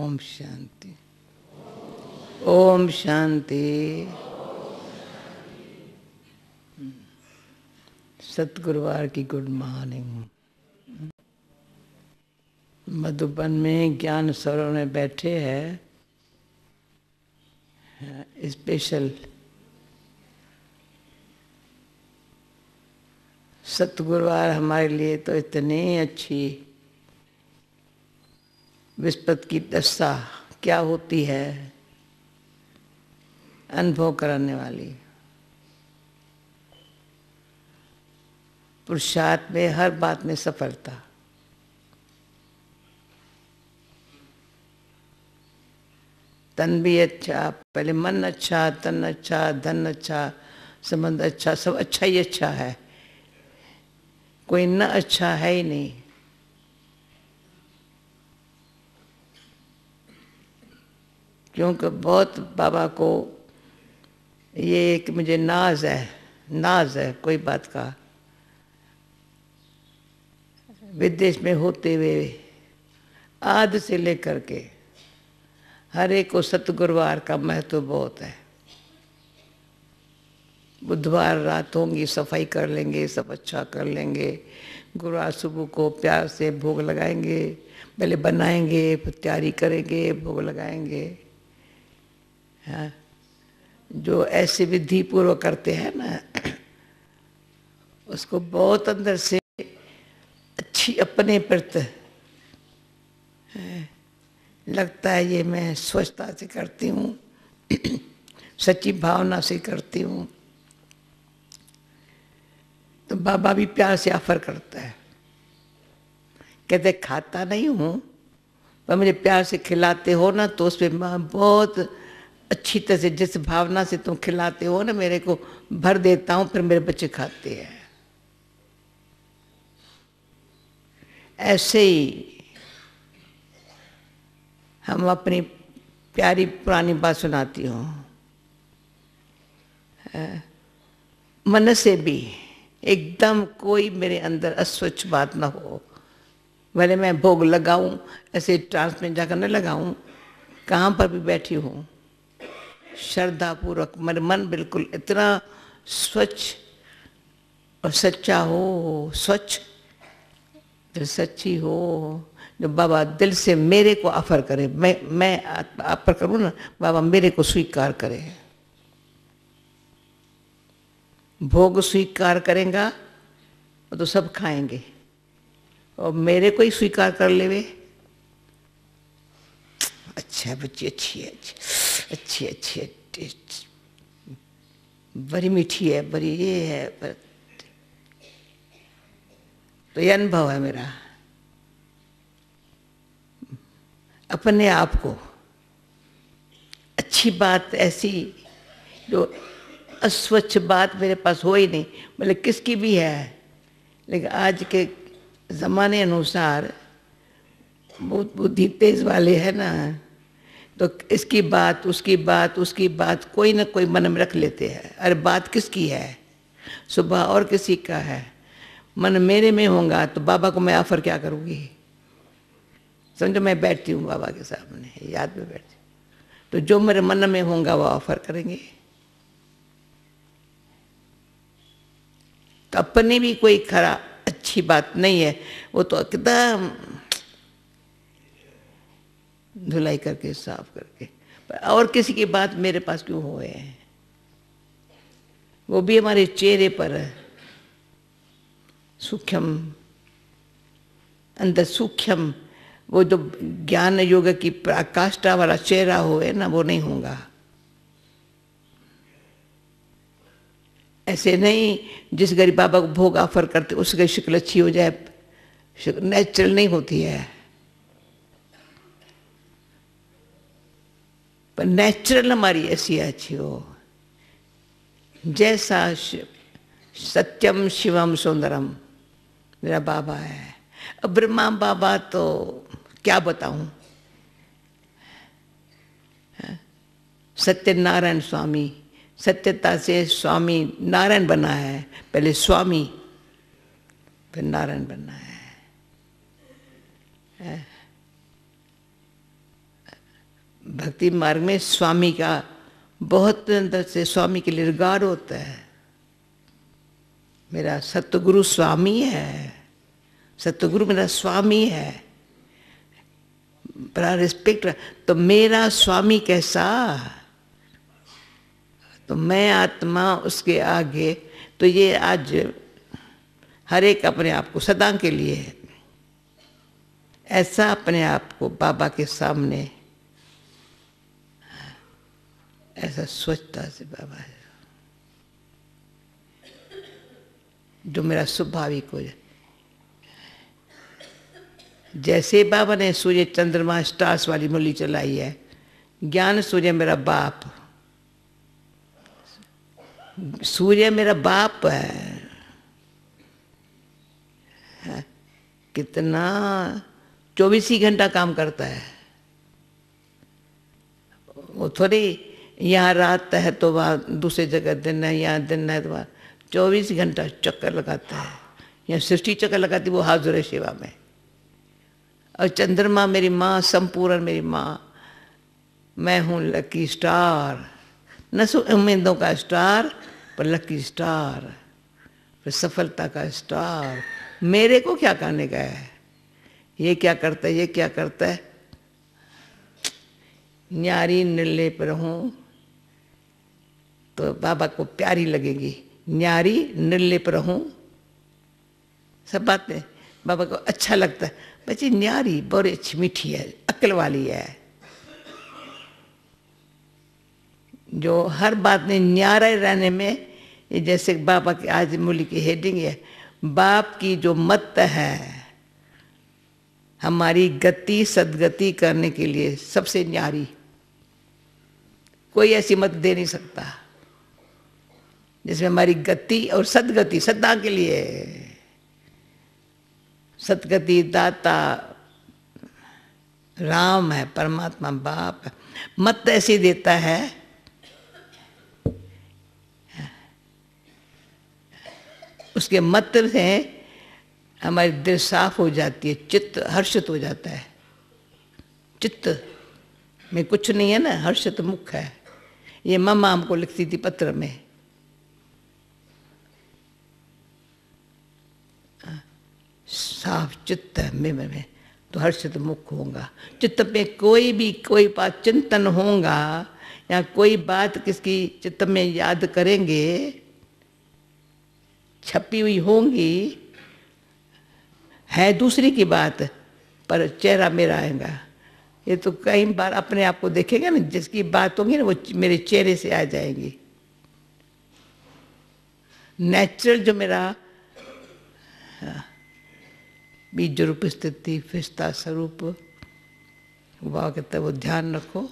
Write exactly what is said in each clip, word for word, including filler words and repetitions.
ओम शांति। ओम शांति। सतगुरुवार की good morning. Madhuban में ज्ञान सरोवर में बैठे हैं स्पेशल सतगुरुवार हमारे लिए तो इतनी अच्छी विस्पत की दशा क्या होती है अनुभव कराने वाली। पुरुषार्थ में हर बात में सफलता। तन भी अच्छा, पहले मन अच्छा, तन अच्छा, धन अच्छा, संबंध अच्छा, सब अच्छा ही अच्छा है, कोई न अच्छा है ही नहीं। क्योंकि बहुत बाबा को ये एक मुझे नाज है, नाज है कोई बात का। विदेश में होते हुए आदि से लेकर के हर एक को सतगुरुवार का महत्व बहुत है। बुधवार रात होंगी, सफाई कर लेंगे, सब अच्छा कर लेंगे। गुरुवार सुबह को प्यार से भोग लगाएंगे, पहले बनाएंगे फिर तैयारी करेंगे, भोग लगाएंगे। हाँ, जो ऐसे विधि पूर्वक करते हैं ना उसको बहुत अंदर से अच्छी अपने प्रति लगता है ये मैं स्वच्छता से करती हूँ, सच्ची भावना से करती हूँ। तो बाबा भी प्यार से ऑफर करता है, कहते खाता नहीं हूँ पर मुझे प्यार से खिलाते हो ना तो उसमें बहुत अच्छी तरह से जिस भावना से तुम खिलाते हो ना मेरे को भर देता हूँ, फिर मेरे बच्चे खाते हैं। ऐसे ही हम अपनी प्यारी पुरानी बात सुनाती हूँ, मन से भी एकदम कोई मेरे अंदर अस्वच्छ बात ना हो। भले मैं भोग लगाऊं, ऐसे ट्रांस में जाकर न लगाऊं, कहाँ पर भी बैठी हूँ श्रद्धा पूर्वक मेरा मन बिल्कुल इतना स्वच्छ और सच्चा हो, स्वच्छ जो सच्ची हो, जो बाबा दिल से मेरे को ऑफर करे, मैं मैं ऑफर करूँ ना, बाबा मेरे को स्वीकार करे। भोग स्वीकार करेगा वो तो सब खाएंगे, और मेरे को ही स्वीकार कर लेवे, अच्छा बच्ची अच्छी है, अच्छी अच्छी है, बड़ी मीठी है, बड़ी ये है, पर तो ये अनुभव है मेरा। अपने आप को अच्छी बात ऐसी जो अस्वच्छ बात मेरे पास हो ही नहीं, मतलब किसकी भी है, लेकिन आज के ज़माने अनुसार बहुत बुद्धि तेज वाले हैं ना, तो इसकी बात उसकी बात उसकी बात कोई ना कोई मन में रख लेते हैं। अरे बात किसकी है, सुबह और किसी का है, मन मेरे में होगा तो बाबा को मैं ऑफर क्या करूँगी। समझो मैं बैठती हूँ बाबा के सामने, याद में बैठती हूँ, तो जो मेरे मन में होगा वो ऑफर करेंगे। तो अपनी भी कोई खरा अच्छी बात नहीं है, वो तो एकदम धुलाई करके साफ करके, और किसी की बात मेरे पास क्यों होए, वो भी हमारे चेहरे पर सूक्ष्म अंदर सूक्ष्म वो जो ज्ञान योग की प्रकाष्ठा वाला चेहरा होए ना, वो नहीं होगा। ऐसे नहीं जिस गरीब बाबा को भोग ऑफर करते उसकी शक्ल अच्छी हो जाए, नेचुरल नहीं होती है, पर नेचुरल हमारी ऐसी अच्छी हो, जैसा सत्यम शिवम सुंदरम मेरा बाबा है। अब ब्रह्मा बाबा तो क्या बताऊं, सत्यनारायण स्वामी, सत्यता से स्वामी नारायण बना है, पहले स्वामी फिर नारायण बनना है। भक्ति मार्ग में स्वामी का बहुत अंदर से स्वामी के लिए रिगार्ड होता है। मेरा सतगुरु स्वामी है, सतगुरु मेरा स्वामी है, बड़ा रिस्पेक्ट। तो मेरा स्वामी कैसा, तो मैं आत्मा उसके आगे। तो ये आज हर एक अपने आप को सदा के लिए है, ऐसा अपने आप को बाबा के सामने ऐसा स्वच्छता से बाबा है जो मेरा स्वाभाविक हो जाए। जैसे बाबा ने सूर्य चंद्रमा स्टार्स वाली मुरली चलाई है, ज्ञान सूर्य मेरा बाप, सूर्य मेरा बाप है, है? कितना चौबीस ही घंटा काम करता है। वो थोड़ी यहाँ रात है तो वहाँ दूसरी जगह दिन है, यहाँ दिन है तो वहाँ चौबीस घंटा चक्कर लगाता है। यहाँ सृष्टि चक्कर लगाती, वो हाजिर है सेवा में। और चंद्रमा मेरी माँ, संपूर्ण मेरी माँ, मैं हूँ लकी स्टार, न सो उम्मीदों का स्टार पर लकी स्टार, फिर सफलता का स्टार। मेरे को क्या करने का है, ये क्या करता है, ये क्या करता है। न्यारी निर्ले पर रहूं तो बाबा को प्यारी लगेगी, न्यारी निर्ले पर रहूं, सब बातें बाबा को अच्छा लगता है। बच्ची न्यारी बड़ी अच्छी मीठी है, अक्ल वाली है, जो हर बात में न्यारे रहने में। ये जैसे बाबा की आज मूली की हेडिंग है, बाप की जो मत है हमारी गति सदगति करने के लिए सबसे न्यारी, कोई ऐसी मत दे नहीं सकता जिसमें हमारी गति और सदगति सदा के लिए। सदगति दाता राम है, परमात्मा बाप है। मत ऐसे देता है, उसके मत से हमारी दिल साफ हो जाती है, चित्त हर्षित हो जाता है। चित्त में कुछ नहीं है ना, हर्षित मुख है। ये मम्मा हमको लिखती थी पत्र में, साफ चित्त है में, में, में तो हर्षित मुख होगा। चित्त में कोई भी कोई बात चिंतन होगा या कोई बात किसकी चित्त में याद करेंगे, छपी हुई होंगी, है दूसरी की बात पर चेहरा मेरा आएगा। ये तो कई बार अपने आप को देखेगा ना, जिसकी बात होगी ना वो मेरे चेहरे से आ जाएंगी। नेचुरल जो मेरा बीज रूप स्थिति फिस्ता स्वरूप वह कहता है वो ध्यान रखो।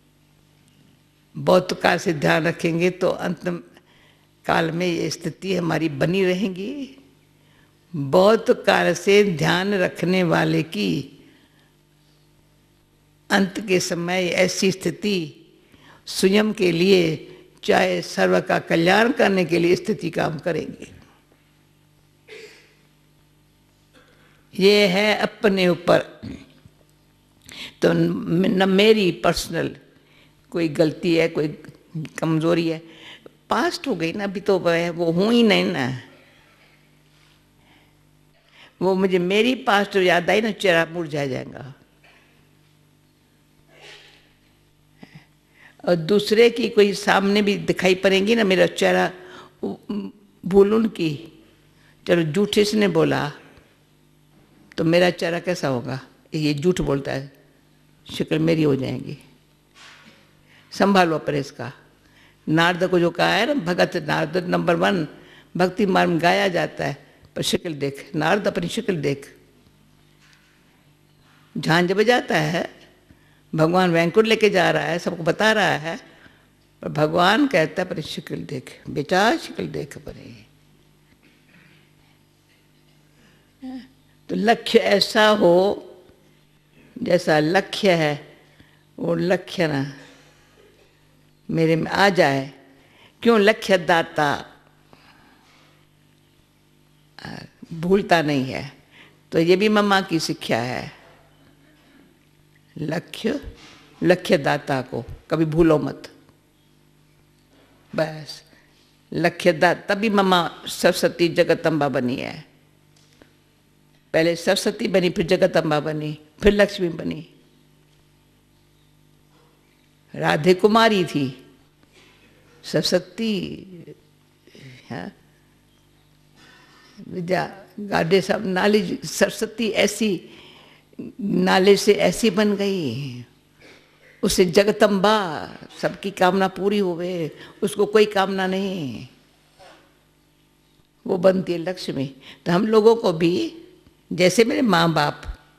बहुत काल से ध्यान रखेंगे तो अंत काल में ये स्थिति हमारी बनी रहेंगी। बहुत काल से ध्यान रखने वाले की अंत के समय ऐसी स्थिति स्वयं के लिए चाहे सर्व का कल्याण करने के लिए स्थिति काम करेंगे। ये है अपने ऊपर, तो न मेरी पर्सनल कोई गलती है कोई कमजोरी है, पास्ट हो गई ना, अभी तो वो हूँ ही नहीं ना। वो मुझे मेरी पास्ट याद आई ना, चेहरा मुरझा जाएगा। और दूसरे की कोई सामने भी दिखाई पड़ेंगी ना, मेरा चेहरा भूल उनकी, चलो झूठ इसने बोला तो मेरा चेहरा कैसा होगा, ये झूठ बोलता है, शक्ल मेरी हो जाएगी। संभालो पर इसका। नारद को जो कहा है ना, भगत नारद नंबर वन भक्ति मार्ग में गाया जाता है, पर शक्ल देख, नारद अपनी शक्ल देख। झांझ बजाता है, भगवान वैंकुट लेके जा रहा है, सबको बता रहा है, पर भगवान कहता है अपनी शक्ल देख बेटा, शक्ल देख अपनी। तो लक्ष्य ऐसा हो, जैसा लक्ष्य है वो लक्ष्य ना मेरे में आ जाए। क्यों? लक्ष्य दाता भूलता नहीं है। तो ये भी मम्मा की शिक्षा है, लक्ष्य लक्ष्य दाता को कभी भूलो मत। बस लक्ष्य दाता, तभी मम्मा सरस्वती जगदम्बा बनी है। पहले सरस्वती बनी, फिर जगदम्बा बनी, फिर लक्ष्मी बनी। राधे कुमारी थी, सरस्वती हाँ विद्या गाडे सब नाली, सरस्वती ऐसी नाले से ऐसी बन गई, उससे जगदम्बा, सबकी कामना पूरी होवे, उसको कोई कामना नहीं, वो बनती है लक्ष्मी। तो हम लोगों को भी, जैसे मेरे माँ बाप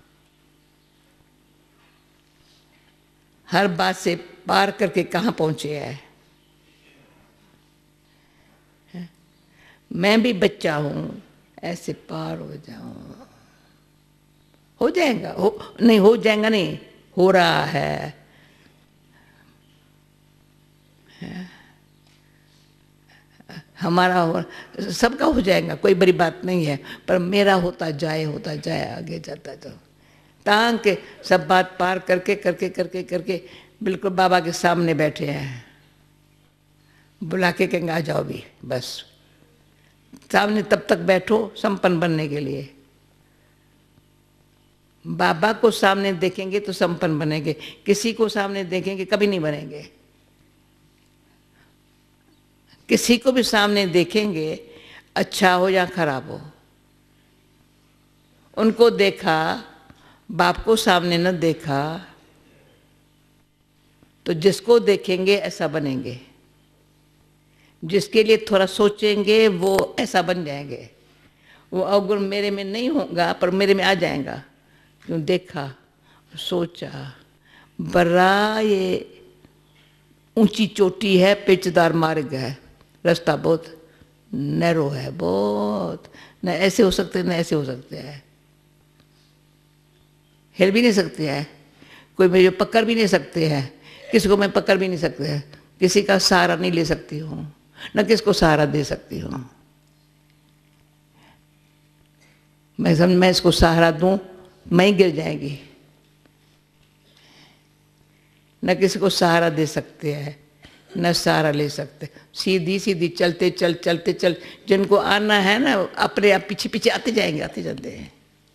हर बात से पार करके कहाँ पहुँचे हैं, मैं भी बच्चा हूँ, ऐसे पार हो जाऊँ। हो जाएगा, हो नहीं हो जाएगा, नहीं हो रहा है। हमारा हो, सबका हो जाएगा, कोई बड़ी बात नहीं है, पर मेरा होता जाए होता जाए, आगे जाता जाओ, ताकि सब बात पार करके करके करके करके बिल्कुल बाबा के सामने बैठे हैं, बुला के कहेंगे आ जाओ भी, बस सामने तब तक बैठो संपन्न बनने के लिए। बाबा को सामने देखेंगे तो संपन्न बनेंगे, किसी को सामने देखेंगे कभी नहीं बनेंगे। किसी को भी सामने देखेंगे, अच्छा हो या खराब हो, उनको देखा, बाप को सामने न देखा, तो जिसको देखेंगे ऐसा बनेंगे, जिसके लिए थोड़ा सोचेंगे वो ऐसा बन जाएंगे। वो अवगुण मेरे में नहीं होगा पर मेरे में आ जाएगा, क्यों देखा, सोचा। बड़ा ये ऊंची चोटी है, पेचदार मार्ग है, रास्ता बहुत नैरो है, बहुत न ऐसे हो सकते न ऐसे हो सकते हैं, हिल भी नहीं सकते हैं, कोई मुझे पकड़ भी नहीं सकते हैं, किसी को मैं पकड़ भी नहीं सकते हैं, किसी का सहारा नहीं ले सकती हूँ, न किसको सहारा दे सकती हूँ। मैं समझ मैं इसको सहारा दूँ मैं ही गिर जाएगी, न किसी को सहारा दे सकते हैं न सहारा ले सकते, सीधी सीधी चलते चल चलते चल, जिनको आना है ना अपने आप पीछे पीछे आते जाएंगे, आते जाते हैं।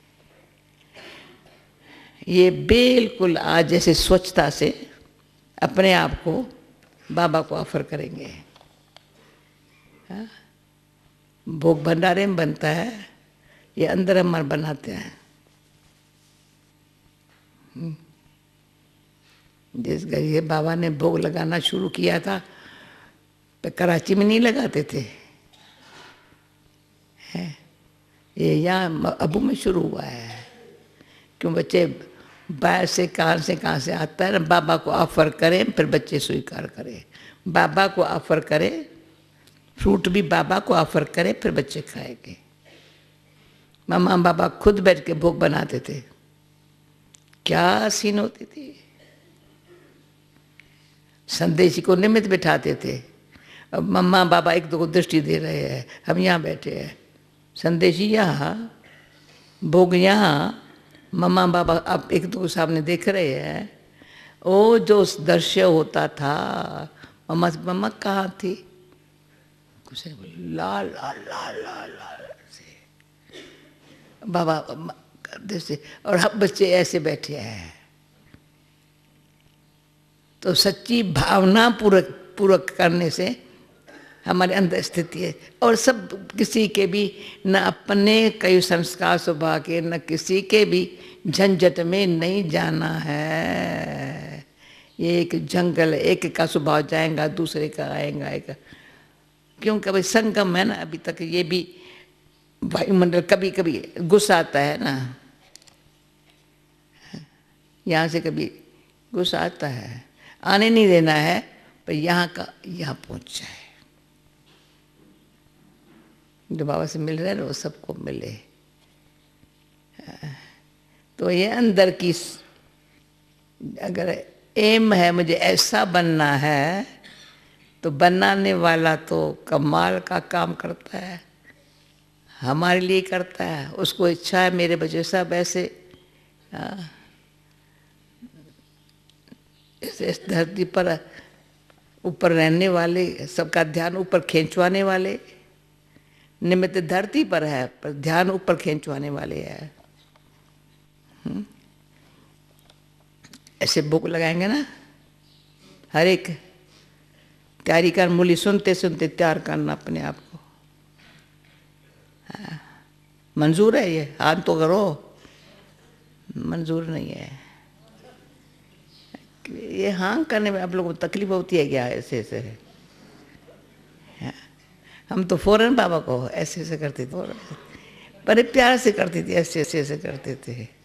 ये बिल्कुल आज जैसे स्वच्छता से अपने आप को बाबा को ऑफर करेंगे। हाँ? भोग भंडारे में बनता है, ये अंदर हमारे बनाते हैं। जिस घर ये बाबा ने भोग लगाना शुरू किया था तो कराची में नहीं लगाते थे, है ये यहाँ अबू में शुरू हुआ है। क्यों बच्चे बाहर से कहाँ से कहाँ से आता है ना, बाबा को ऑफर करें फिर बच्चे स्वीकार करें, बाबा को ऑफर करें, फ्रूट भी बाबा को ऑफर करें फिर बच्चे खाएंगे। मामा बाबा खुद बैठ के भोग बनाते थे, क्या सीन होती थी। संदेशी को निमित्त बिठाते थे, अब मम्मा बाबा एक दो को दृष्टि दे रहे हैं, हम यहाँ बैठे हैं, संदेशी यहाँ, भोग यहाँ, मम्मा बाबा अब एक दो को सामने देख रहे हैं। ओ जो दृश्य होता था, मम्मा मम्मा कहाँ थी, कुछ ला ला ला ला ला से बाबा करते से, और हम बच्चे ऐसे बैठे हैं। तो सच्ची भावना पूरक पूरक करने से हमारे अंदर स्थिति है। और सब किसी के भी न अपने कई संस्कार स्वभाव के, न किसी के भी झंझट में नहीं जाना है। ये एक जंगल, एक का स्वभाव जाएगा दूसरे का आएगा, एक क्योंकि भाई संगम है ना। अभी तक ये भी वायुमंडल कभी कभी गुस्सा आता है ना, यहाँ से कभी गुस्सा आता है, आने नहीं देना है, पर यहाँ का यहाँ पहुँच जाए। जो बाबा से मिल रहे हैं वो सबको मिले। तो ये अंदर की अगर एम है मुझे ऐसा बनना है, तो बनाने वाला तो कमाल का काम करता है, हमारे लिए करता है। उसको इच्छा है मेरे बच्चे सब ऐसे इस इस धरती पर ऊपर रहने वाले, सबका ध्यान ऊपर खींचवाने वाले, निमित्त धरती पर है पर ध्यान ऊपर खींचवाने वाले है। हुँ? ऐसे बुक लगाएंगे ना, हर एक तैयारी कर, मूली सुनते सुनते तैयार करना अपने आप को। हाँ, मंजूर है ये? हाथ तो करो। मंजूर नहीं है ये। हाँ करने में आप लोगों को तकलीफ होती है क्या? ऐसे ऐसे हाँ। हम तो फौरन बाबा को ऐसे ऐसे करते थे, बड़े प्यार से करती थी, ऐसे ऐसे ऐसे करते थे।